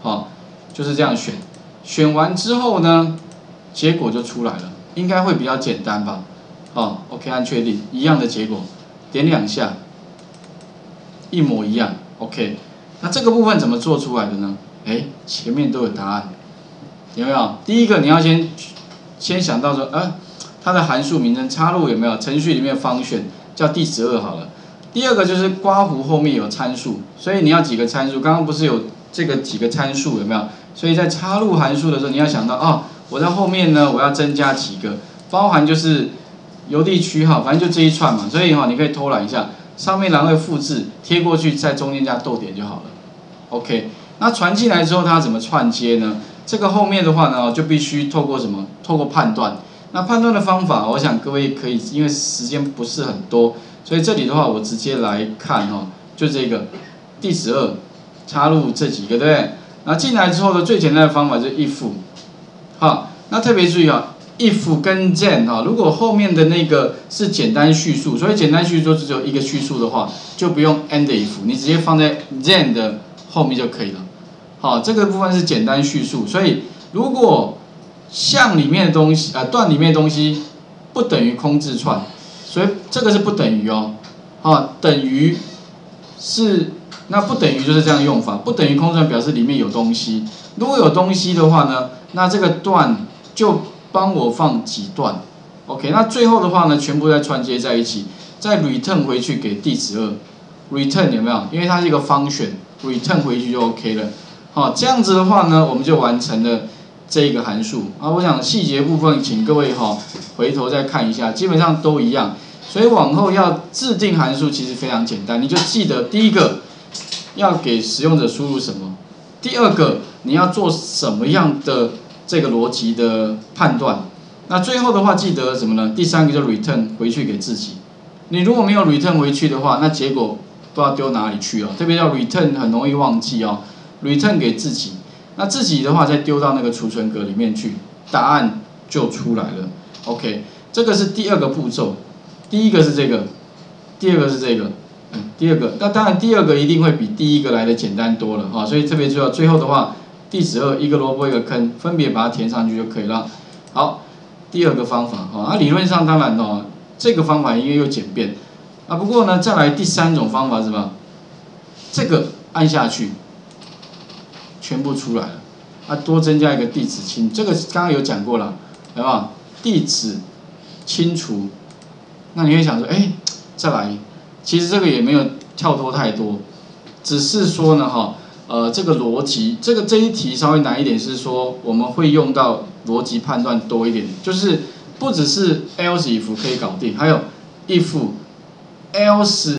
就是这样选。选完之后呢，结果就出来了，应该会比较简单吧？OK， 按确定，一样的结果，点2下，一模一样。OK， 那这个部分怎么做出来的呢？前面都有答案，有没有？第一个你要先想到说，它的函数名称插入有没有？程序里面的function叫第12好了。第二个就是刮弧后面有参数，所以你要几个参数？刚刚不是有这个几个参数有没有？所以在插入函数的时候，你要想到我在后面呢，我要增加几个，包含就是邮递区反正就这一串嘛，所以你可以偷懒一下，上面栏位复制贴过去，在中间加逗点就好了。OK， 那传进来之后，它怎么串接呢？这个后面的话呢，就必须透过什么？透过判断。那判断的方法，我想各位可以，因为时间不是很多，所以这里的话，我直接来看就这个第12插入这几个，对不对？那进来之后的最简单的方法就是 if， 那特别注意if 跟 then 如果后面的那个是简单叙述，所以简单叙述只有一个叙述的话，就不用 and if， 你直接放在 then 的后面就可以了。这个部分是简单叙述，所以如果项里面的东西段里面的东西不等于空字串，所以这个是不等于等于是那不等于就是这样用法，不等于空字串表示里面有东西。如果有东西的话呢，那这个段就帮我放几段 ，OK， 那最后的话呢，全部再串接在一起，再 return 回去给第12，return 有没有？因为它是一个function，return 回去就 OK 了。这样子的话呢，我们就完成了这一个函数我想细节部分，请各位回头再看一下，基本上都一样。所以往后要制定函数其实非常简单，你就记得第一个要给使用者输入什么，第二个你要做什么样的这个逻辑的判断，那最后的话记得什么呢？第三个就 return 回去给自己。你如果没有 return 回去的话，那结果不知道丢哪里去特别要 return 很容易忘记return 给自己，那自己的话再丢到那个储存格里面去，答案就出来了。OK， 这个是第二个步骤，第一个是这个，第二个是这个，第二个，那当然第二个一定会比第一个来的简单多了所以特别重要。最后的话，第12一个萝卜一个坑，分别把它填上去就可以了。好，第二个方法理论上当然这个方法因为又简便不过呢，再来第3种方法是什么？这个按下去。全部出来了，多增加一个地址清，这个刚刚有讲过了，有没有？地址清除，那你会想说，再来，其实这个也没有跳脱太多，只是说呢，这个逻辑，这一题稍微难一点，是说我们会用到逻辑判断多一点，就是不只是 else if 可以搞定，还有 if else